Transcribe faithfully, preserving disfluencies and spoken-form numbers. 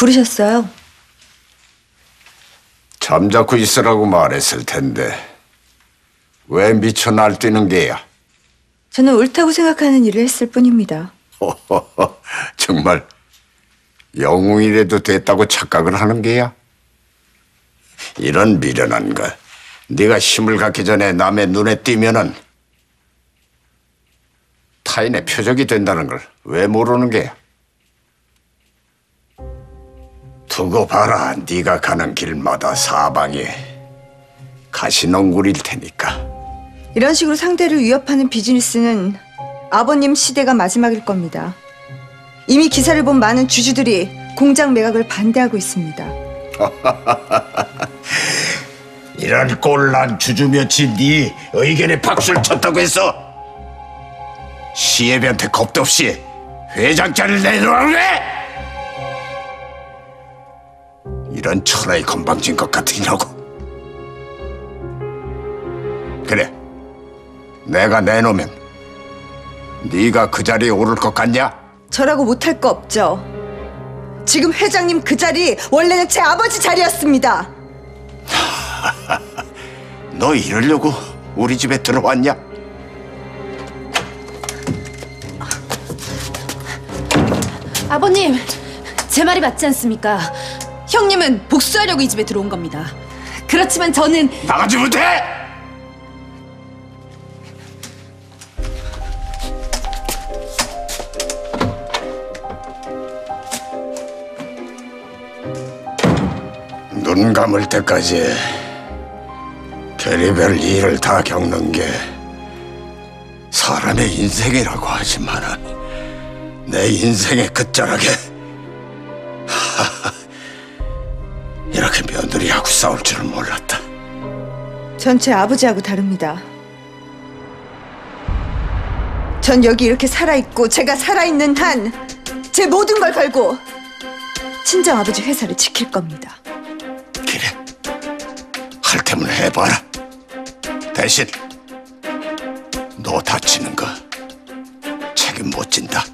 부르셨어요? 잠자코 있으라고 말했을 텐데 왜 미쳐 날뛰는 게야? 저는 옳다고 생각하는 일을 했을 뿐입니다. 정말 영웅이라도 됐다고 착각을 하는 게야? 이런 미련한 거 네가 힘을 갖기 전에 남의 눈에 띄면은 타인의 표적이 된다는 걸 왜 모르는 게야? 두고 봐라. 네가 가는 길마다 사방이 가시농굴일 테니까. 이런 식으로 상대를 위협하는 비즈니스는 아버님 시대가 마지막일 겁니다. 이미 기사를 본 많은 주주들이 공장 매각을 반대하고 있습니다. 이런 꼴난 주주몇이 네 의견에 박수를 쳤다고 했어? 시애비한테 겁도 없이 회장 자리를 내놓으라고 해! 이런 천하의 건방진 것 같으라고. 그래, 내가 내놓으면 네가 그 자리에 오를 것 같냐? 저라고 못할 거 없죠. 지금 회장님 그 자리 원래는 제 아버지 자리였습니다. 너 이러려고 우리 집에 들어왔냐? 아버님, 제 말이 맞지 않습니까? 형님은 복수하려고 이 집에 들어온 겁니다. 그렇지만 저는 나가지 못해! 눈 감을 때까지 별의별 일을 다 겪는 게 사람의 인생이라고 하지만은 내 인생의 끝자락에 이렇게 며느리하고 싸울 줄은 몰랐다. 전 제 아버지하고 다릅니다. 전 여기 이렇게 살아있고 제가 살아있는 한 제 모든 걸 걸고 친정 아버지 회사를 지킬 겁니다. 그래, 할 테면 해봐라. 대신 너 다치는 거 책임 못 진다.